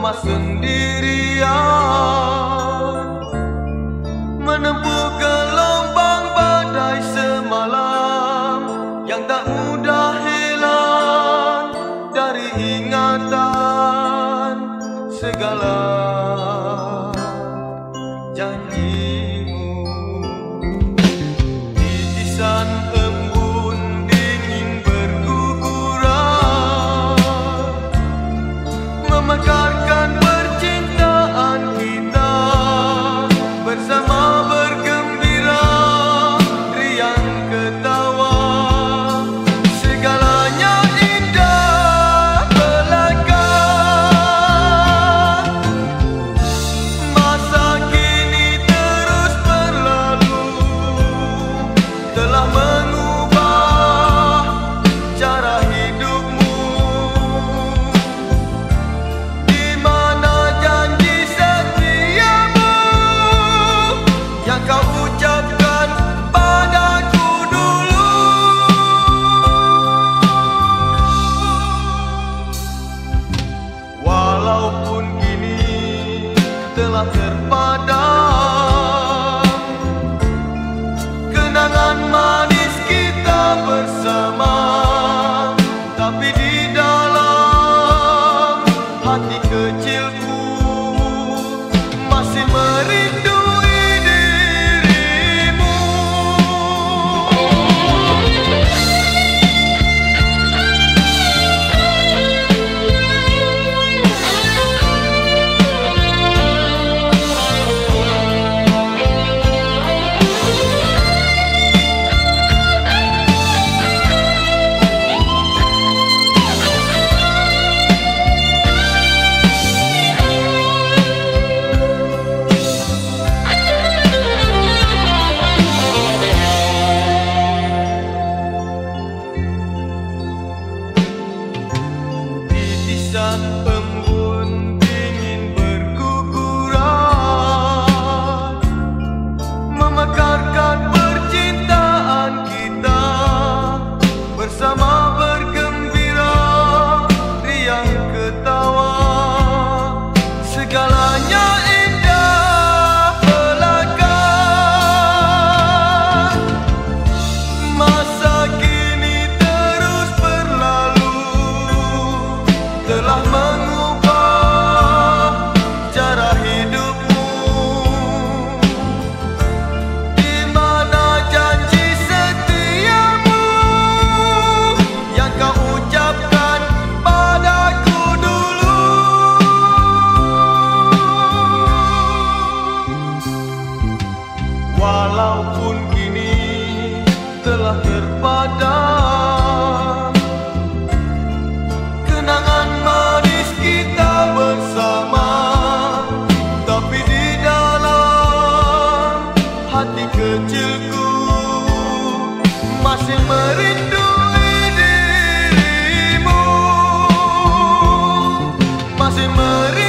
lemas sendirian, menempuh gelombang badai semalam yang tak mudah hilang dari ingatan segala janjimu. Titisan embun dingin berguguran memekarkan percintaan kita, bersama bergembira, riang ketawa, segalanya indah belaka. Masa kini terus berlalu, telah mengubah cara hidupmu. Di mana janji setiamu yang kau ucapkan padaku dulu? Walaupun kini telah terpadam kenangan manis kita bersama, tapi di dalam hati kecilku masih merindui dirimu. Titisan embun dingin berguguran memekarkan percintaan kita, bersama bergembira, riang ketawa, segalanya indah belaka. Masa kini terus berlalu, telah mengubah cara hidupmu. Di mana janji setiamu yang kau ucapkan padaku dulu? Walaupun kini telah terpadam kenangan manis kita bersama, tapi di dalam hati kecilku masih merindui dirimu, masih merindui